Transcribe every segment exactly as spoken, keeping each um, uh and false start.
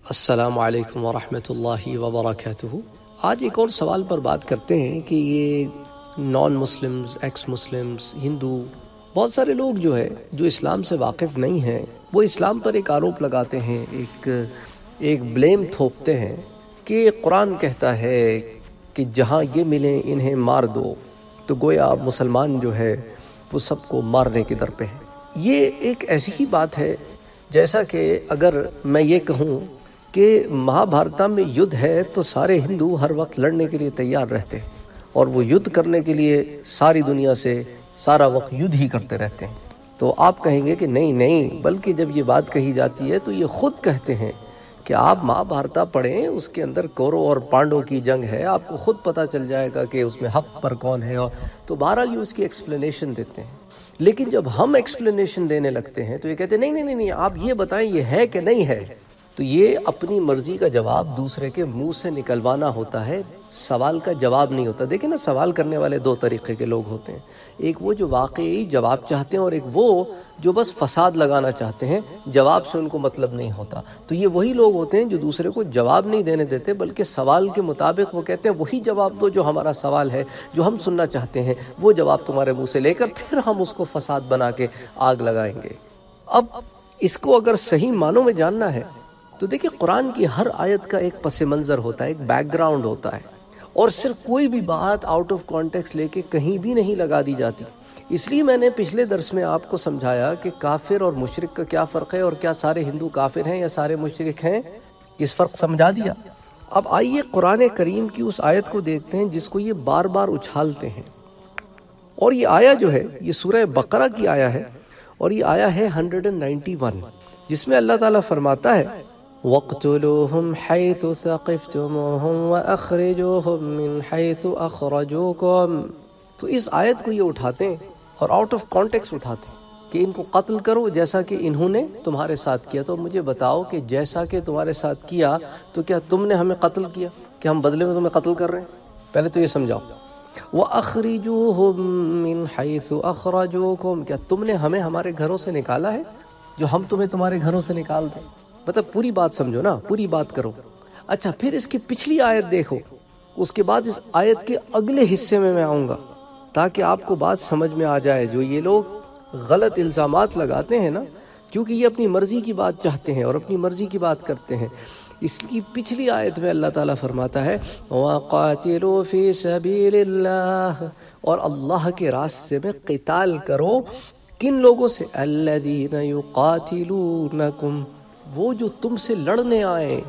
السلام علیکم ورحمۃ اللہ وبرکاتہ۔ آج ایک اور سوال پر بات کرتے ہیں کہ یہ non Muslims, ex Muslims, Hindu, بہت سارے لوگ جو ہے جو اسلام سے واقف نہیں ہیں، وہ اسلام پر ایک آروپ لگاتے ہیں، ایک ایک بلیم تھوپتے ہیں کہ قرآن کہتا ہے کہ جہاں یہ ملیں انہیں مار دو، تو گویا مسلمان جو ہے وہ سب کو مارنے کے در پہ ہے۔ یہ ایک ایسی ہی بات ہے جیسا کہ اگر میں یہ کہوں کہ مہا بھارتا میں یدھ ہے تو سارے ہندو ہر وقت لڑنے کے لیے تیار رہتے ہیں اور وہ یدھ کرنے کے لیے ساری دنیا سے سارا وقت یدھ ہی کرتے رہتے ہیں، تو آپ کہیں گے کہ نہیں نہیں، بلکہ جب یہ بات کہی جاتی ہے تو یہ خود کہتے ہیں کہ آپ مہا بھارتا پڑھیں، اس کے اندر کورو اور پانڈو کی جنگ ہے، آپ کو خود پتہ چل جائے گا کہ اس میں حق پر کون ہے، اور تو بہرحال یہ اس کی ایکسپلینیشن دیتے ہیں۔ لیکن جب ہم ایکسپلینیشن دینے لگتے ہیں تو یہ کہتے ہیں نہیں نہیں نہیں، آپ یہ بتائیں یہ ہے کہ نہیں ہے، تو یہ اپنی مرضی کا جواب دوسرے کے منہ سے نکلوانا ہوتا ہے، سوال کا جواب نہیں ہوتا۔ دیکھیں نا، سوال کرنے والے دو طریقے کے لوگ ہوتے ہیں، ایک وہ جو واقعی جواب چاہتے ہیں اور ایک وہ جو بس فساد لگانا چاہتے ہیں، جواب سے ان کو مطلب نہیں ہوتا۔ تو یہ وہی لوگ ہوتے ہیں جو دوسرے کو جواب نہیں دینے دیتے، بلکہ سوال کے مطابق وہ کہتے ہیں وہی جواب دو جو ہمارا سوال ہے، جو ہم سننا چاہتے ہیں، وہ جواب تمہارے منہ سے لے کر پھر ہم اس کو فساد بنا کے آگ لگائیں گے۔ اب اس کو اگر صحیح معنوں میں جاننا ہے تو دیکھیں، قرآن کی ہر آیت کا ایک پس منظر ہوتا ہے، ایک بیک گراؤنڈ ہوتا ہے، اور صرف کوئی بھی بات آؤٹ آف کانٹیکسٹ لے کے کہیں بھی نہیں لگا دی جاتی۔ اس لیے میں نے پچھلے درس میں آپ کو سمجھایا کہ کافر اور مشرک کا کیا فرق ہے، اور کیا سارے ہندو کافر ہیں یا سارے مشرک ہیں، اس فرق سمجھا دیا۔ اب آئیے قرآن کریم کی اس آیت کو دیکھتے ہیں جس کو یہ بار بار اچھالتے ہیں، اور یہ آیا جو ہے یہ سورہ بقرہ کی آیا ہے، اور یہ آیا ہے ایک سو اکیانوے، جس میں اللہ تعالیٰ فرماتا ہے وَاقْتُلُوهُمْ حَيْثُ ثَقِفْتُمُوهُمْ وَأَخْرِجُوهُمْ مِنْ حَيْثُ أَخْرَجُوكُمْ۔ تو اس آیت کو یہ اٹھاتے ہیں اور آؤٹ آف کانٹیکسٹ اٹھاتے ہیں کہ ان کو قتل کرو جیسا کہ انہوں نے تمہارے ساتھ کیا۔ تو مجھے بتاؤ کہ جیسا کہ تمہارے ساتھ کیا تو کیا تم نے ہمیں قتل کیا کہ ہم بدلے میں تمہیں قتل کر رہے ہیں؟ پہلے تو یہ سمجھاؤ۔ وَأَخْرِجُوهُمْ مِنْ حَيْثُ أَخْرَجُوكُمْ، کیا تم نے ہمیں ہمارے گھروں سے نکالا ہے جو ہم تمہیں تمہارے گھروں سے نکال دیں؟ مطلب پوری بات سمجھو نا، پوری بات کرو۔ اچھا، پھر اس کی پچھلی آیت دیکھو، اس کے بعد اس آیت کے اگلے حصے میں میں آؤں گا تاکہ آپ کو بات سمجھ میں آ جائے۔ جو یہ لوگ غلط الزامات لگاتے ہیں نا، کیونکہ یہ اپنی مرضی کی بات چاہتے ہیں اور اپنی مرضی کی بات کرتے ہیں، اس کی پچھلی آیت میں اللہ تعالیٰ فرماتا ہے وَقَاتِلُوا فِي سَبِيلِ اللَّهِ، اور اللہ کے راستے میں قتال کرو۔ کن لوگوں سے؟ الَّذِينَ يُقَاتِلُونَكُمْ، وہ جو تم سے لڑنے آئیں۔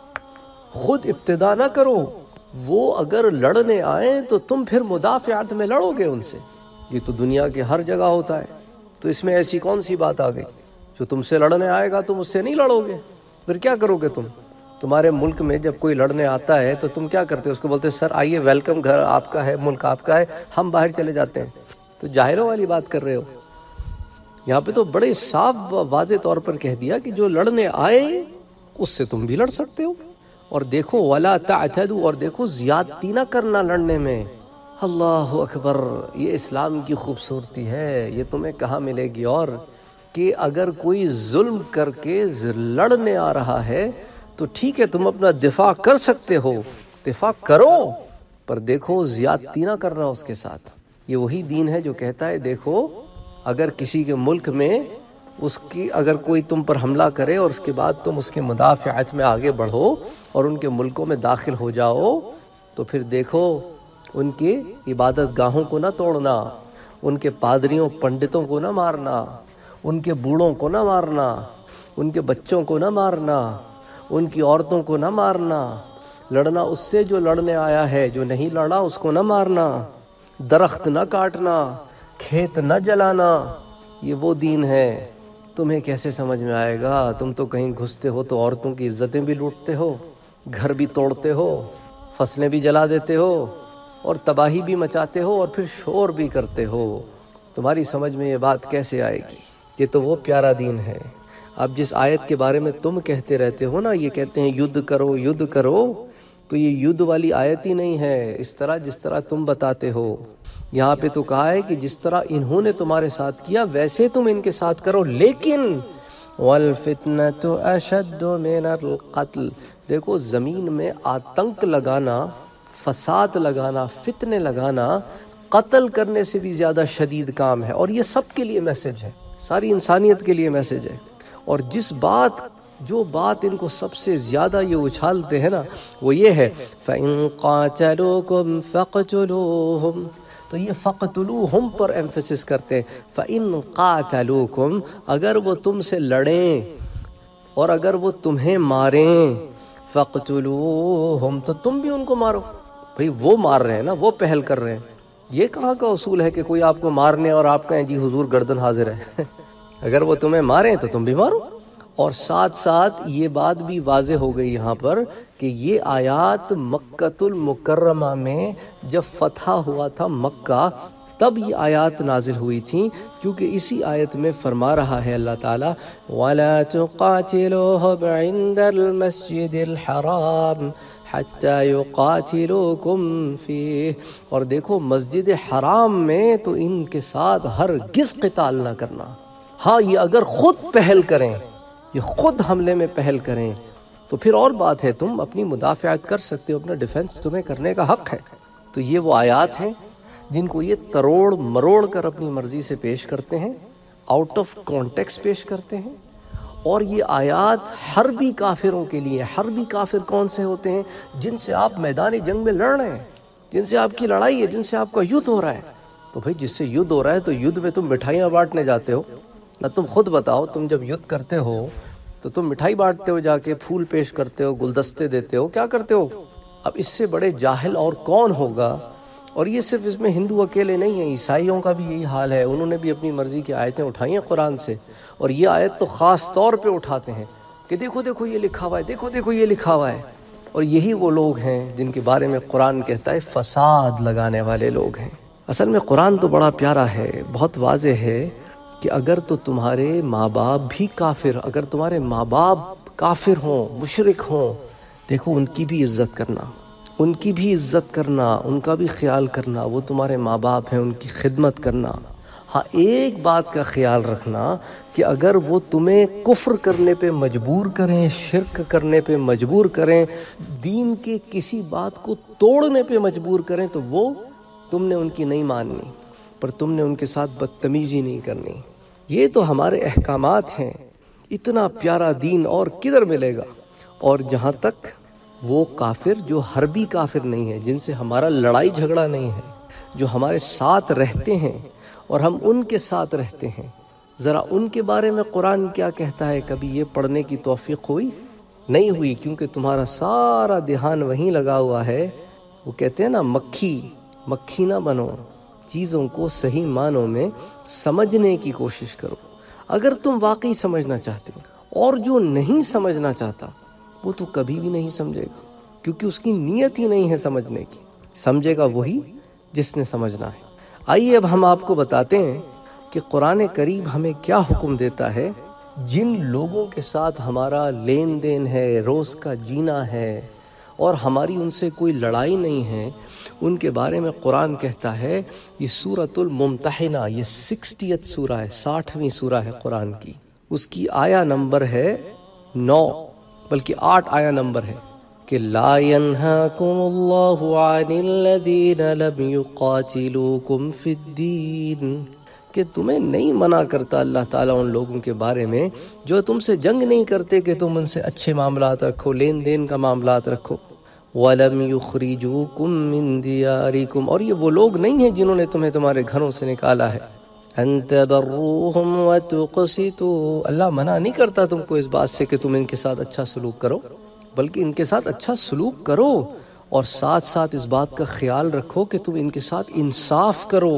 خود ابتدا نہ کرو، وہ اگر لڑنے آئیں تو تم پھر مدافعات میں لڑو گے ان سے۔ یہ تو دنیا کے ہر جگہ ہوتا ہے، تو اس میں ایسی کون سی بات آ گئی؟ جو تم سے لڑنے آئے گا تم اس سے نہیں لڑو گے، پھر کیا کرو گے تم؟ تمہارے ملک میں جب کوئی لڑنے آتا ہے تو تم کیا کرتے ہو؟ اس کو بولتے سر آئیے، ویلکم، گھر آپ کا ہے، ملک آپ کا ہے، ہم باہر چلے جاتے ہیں۔ تو جاہلوں والی بات کر رہے ہو۔ یہاں پہ تو بڑے صاف واضح طور پر کہہ دیا کہ جو لڑنے آئے اس سے تم بھی لڑ سکتے ہو، اور دیکھو وَلَا تَعْتَدُوا، اور دیکھو زیادتی نہ کرنا لڑنے میں۔ اللہ اکبر، یہ اسلام کی خوبصورتی ہے، یہ تمہیں کہاں ملے گی؟ اور کہ اگر کوئی ظلم کر کے لڑنے آ رہا ہے تو ٹھیک ہے، تم اپنا دفاع کر سکتے ہو، دفاع کرو، پر دیکھو زیادتی نہ کرنا اس کے ساتھ۔ یہ وہی دین ہے جو کہتا ہے دیکھو، اگر کسی کے ملک میں اس کی اگر کوئی تم پر حملہ کرے اور اس کے بعد تم اس کے مدافعت میں آگے بڑھو اور ان کے ملکوں میں داخل ہو جاؤ، تو پھر دیکھو ان کی عبادت گاہوں کو نہ توڑنا، ان کے پادریوں پنڈتوں کو نہ مارنا، ان کے بوڑھوں کو نہ مارنا، ان کے بچوں کو نہ مارنا، ان کی عورتوں کو نہ مارنا، لڑنا اس سے جو لڑنے آیا ہے، جو نہیں لڑا اس کو نہ مارنا، درخت نہ کاٹنا، کھیت نہ جلانا۔ یہ وہ دین ہے۔ تمہیں کیسے سمجھ میں آئے گا؟ تم تو کہیں گھستے ہو تو عورتوں کی عزتیں بھی لوٹتے ہو، گھر بھی توڑتے ہو، فصلیں بھی جلا دیتے ہو، اور تباہی بھی مچاتے ہو، اور پھر شور بھی کرتے ہو۔ تمہاری سمجھ میں یہ بات کیسے آئے گی؟ یہ تو وہ پیارا دین ہے۔ اب جس آیت کے بارے میں تم کہتے رہتے ہو نا، یہ کہتے ہیں یدھ کرو یدھ کرو، تو یہ یدھ والی آیت ہی نہیں ہے، اس طرح جس طرح تم بتاتے ہو۔ یہاں پہ تو کہا ہے کہ جس طرح انہوں نے تمہارے ساتھ کیا ویسے تم ان کے ساتھ کرو، لیکن والفتنة اشد من القتل، دیکھو زمین میں آتنک لگانا، فساد لگانا، فتنے لگانا قتل کرنے سے بھی زیادہ شدید کام ہے۔ اور یہ سب کے لیے میسج ہے، ساری انسانیت کے لیے میسج ہے۔ اور جس بات جو بات ان کو سب سے زیادہ یہ اچھالتے ہیں نا وہ یہ ہے فَإِن قَاتَلُوكُمْ فَاقْتُلُوهُمْ، تو یہ فَاقْتُلُوهُمْ پر ایمفیسس کرتے ہیں۔ فَإِن قَاتَلُوكُمْ، اگر وہ تم سے لڑیں اور اگر وہ تمہیں ماریں، فَاقْتُلُوهُمْ، تو تم بھی ان کو مارو۔ بھئی وہ مار رہے ہیں نا، وہ پہل کر رہے ہیں۔ یہ کہاں کا اصول ہے کہ کوئی آپ کو مارنے اور آپ کہیں جی حضور گردن حاضر ہے؟ اگر وہ تمہیں ماریں تو تم بھی مارو۔ اور ساتھ ساتھ یہ بات بھی واضح ہو گئی یہاں پر کہ یہ آیات مکۃ المکرمہ میں جب فتح ہوا تھا مکہ تب یہ آیات نازل ہوئی تھیں، کیونکہ اسی آیت میں فرما رہا ہے اللہ تعالیٰ وَلَا تُقَاتِلُوهُمْ عِنْدَ الْمَسْجِدِ الْحَرَامِ حَتَّى يُقَاتِلُوكُمْ فِيهِ، اور دیکھو مسجد حرام میں تو ان کے ساتھ ہرگز قتال نہ کرنا۔ ہاں یہ اگر خود پہل کریں، یہ خود حملے میں پہل کریں تو پھر اور بات ہے، تم اپنی مدافعت کر سکتے ہو، اپنا ڈیفنس تمہیں کرنے کا حق ہے۔ تو یہ وہ آیات ہیں جن کو یہ تروڑ مروڑ کر اپنی مرضی سے پیش کرتے ہیں، آؤٹ آف کانٹیکس پیش کرتے ہیں۔ اور یہ آیات حربی کافروں کے لیے، حربی کافر کون سے ہوتے ہیں؟ جن سے آپ میدان جنگ میں لڑ رہے ہیں، جن سے آپ کی لڑائی ہے، جن سے آپ کا یدھ ہو رہا ہے۔ تو بھئی جس سے یدھ ہو رہا ہے تو یدھ میں تم مٹھائیاں بانٹنے جاتے ہو نہ؟ تم خود بتاؤ، تم جب یدھ کرتے ہو تو تم مٹھائی بانٹتے ہو، جا کے پھول پیش کرتے ہو، گلدستے دیتے ہو، کیا کرتے ہو؟ اب اس سے بڑے جاہل اور کون ہوگا؟ اور یہ صرف اس میں ہندو اکیلے نہیں ہیں، عیسائیوں کا بھی یہی حال ہے، انہوں نے بھی اپنی مرضی کی آیتیں اٹھائی ہیں قرآن سے، اور یہ آیت تو خاص طور پہ اٹھاتے ہیں کہ دیکھو دیکھو یہ لکھا ہوا ہے، دیکھو دیکھو یہ لکھا ہوا ہے۔ اور یہی وہ لوگ ہیں جن کے بارے میں قرآن کہتا ہے فساد لگانے والے لوگ ہیں۔ اصل میں قرآن تو بڑا پیارا ہے، بہت واضح ہے کہ اگر تو تمہارے ماں باپ بھی کافر، اگر تمہارے ماں باپ کافر ہوں، مشرک ہوں، دیکھو ان کی بھی عزت کرنا، ان کی بھی عزت کرنا، ان کا بھی خیال کرنا، وہ تمہارے ماں باپ ہیں، ان کی خدمت کرنا۔ ہاں ایک بات کا خیال رکھنا کہ اگر وہ تمہیں کفر کرنے پہ مجبور کریں، شرک کرنے پہ مجبور کریں، دین کے کسی بات کو توڑنے پہ مجبور کریں تو وہ تم نے ان کی نہیں ماننی، پر تم نے ان کے ساتھ بدتمیزی نہیں کرنی۔ یہ تو ہمارے احکامات ہیں، اتنا پیارا دین اور کدھر ملے گا؟ اور جہاں تک وہ کافر جو حربی کافر نہیں ہے، جن سے ہمارا لڑائی جھگڑا نہیں ہے، جو ہمارے ساتھ رہتے ہیں اور ہم ان کے ساتھ رہتے ہیں، ذرا ان کے بارے میں قرآن کیا کہتا ہے؟ کبھی یہ پڑھنے کی توفیق ہوئی؟ نہیں ہوئی، کیونکہ تمہارا سارا دھیان وہیں لگا ہوا ہے۔ وہ کہتے ہیں نا مکھی مکھی نہ بنو، چیزوں کو صحیح معنوں میں سمجھنے کی کوشش کرو۔ اگر تم واقعی سمجھنا چاہتے ہو، اور جو نہیں سمجھنا چاہتا وہ تو کبھی بھی نہیں سمجھے گا، کیونکہ اس کی نیت ہی نہیں ہے سمجھنے کی۔ سمجھے گا وہی جس نے سمجھنا ہے۔ آئیے اب ہم آپ کو بتاتے ہیں کہ قرآن کریم ہمیں کیا حکم دیتا ہے جن لوگوں کے ساتھ ہمارا لین دین ہے، روز کا جینا ہے، اور ہماری ان سے کوئی لڑائی نہیں ہے، ان کے بارے میں قرآن کہتا ہے۔ یہ سورۃ الممتحنہ، یہ سکسٹیتھ سورہ ہے، ساٹھویں سورہ ہے قرآن کی، اس کی آیا نمبر ہے نو، بلکہ آٹھ آیا نمبر ہے کہ لا ينهاكم الله عن الذين لم يقاتلوكم في الدين، کہ تمہیں نہیں منع کرتا اللہ تعالیٰ ان لوگوں کے بارے میں جو تم سے جنگ نہیں کرتے کہ تم ان سے اچھے معاملات رکھو، لین دین کا معاملات رکھو۔ وَلَمْ يُخْرِجُوكُم مِّن دِيَارِكُمْ، اور یہ وہ لوگ نہیں ہیں جنہوں نے تمہیں تمہارے گھروں سے نکالا ہے۔ أَن تَبَرُّوهُمْ وَتُقْسِطُوا، اللہ منع نہیں کرتا تم کو اس بات سے کہ تم ان کے ساتھ اچھا سلوک کرو، بلکہ ان کے ساتھ اچھا سلوک کرو، اور ساتھ ساتھ اس بات کا خیال رکھو کہ تم ان کے ساتھ انصاف کرو۔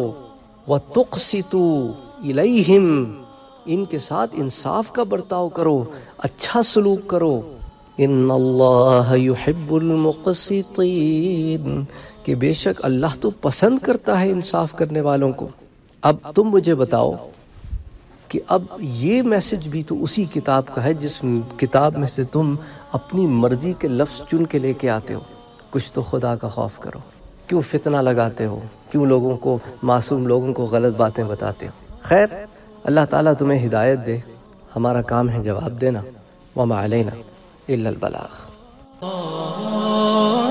وَتُقْسِطُوا إِلَيْهِمْ، ان کے ساتھ انصاف کا برتاؤ کرو، اچھا سلوک کرو۔ ان اللہ یحب المقسطین، کہ بے شک اللہ تو پسند کرتا ہے انصاف کرنے والوں کو۔ اب تم مجھے بتاؤ کہ اب یہ میسج بھی تو اسی کتاب کا ہے جس کتاب میں سے تم اپنی مرضی کے لفظ چن کے لے کے آتے ہو۔ کچھ تو خدا کا خوف کرو، کیوں فتنہ لگاتے ہو؟ کیوں لوگوں کو، معصوم لوگوں کو غلط باتیں بتاتے ہو؟ خیر، اللہ تعالیٰ تمہیں ہدایت دے، ہمارا کام ہے جواب دینا، وما علینا الا البلاغ۔